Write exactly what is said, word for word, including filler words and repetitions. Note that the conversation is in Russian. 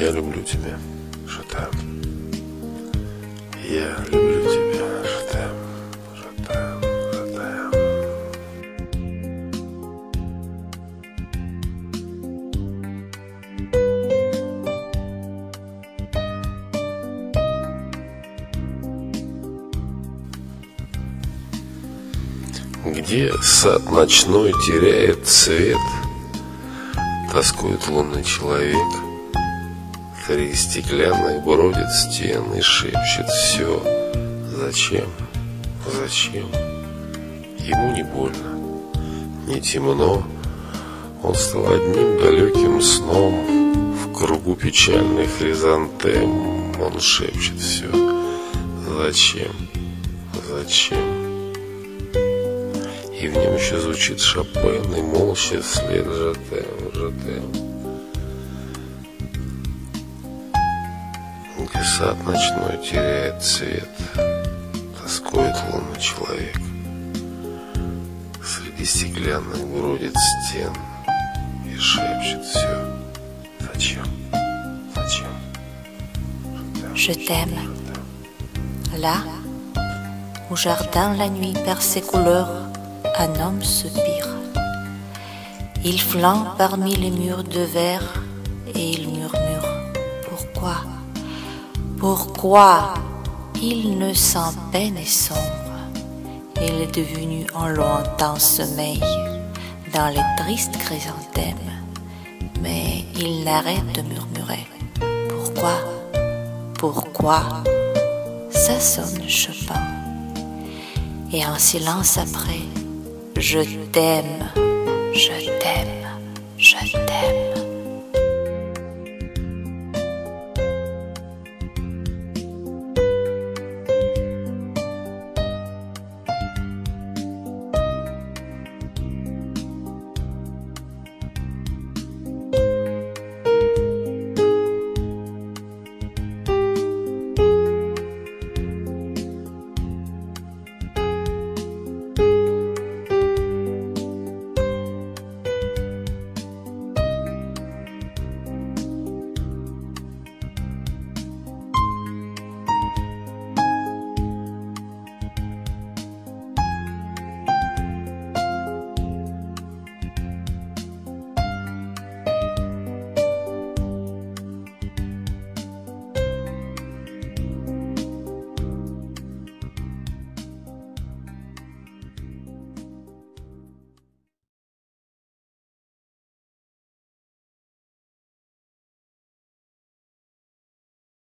Я люблю тебя, Шатам. Я люблю тебя, Шатам, Шатам, Шатам. Где сад ночной теряет цвет, тоскует лунный человек. Три стеклянных бродит стен и шепчет все. Зачем? Зачем? Ему не больно, не темно. Он стал одним далеким сном. В кругу печальных хризантем он шепчет все. Зачем? Зачем? И в нем еще звучит Шопен, и молча вслед жатем, жатем. Где сад ночной теряет цвет, тоскует лунный человек. Среди стеклянных бродит стен и шепчет все. Зачем? Зачем? Je t'aime. Là, au jardin, la nuit perd ses couleurs, un homme soupire. Il flambe parmi les murs de verre et il murmure. Pourquoi? Pourquoi? Il ne sent peine et sombre. Il est devenu un lointain sommeil dans les tristes chrysanthèmes. Mais il n'arrête de murmurer. Pourquoi? Pourquoi? Ça sonne Chopin. Et en silence après, je t'aime, je t'aime, je t'aime.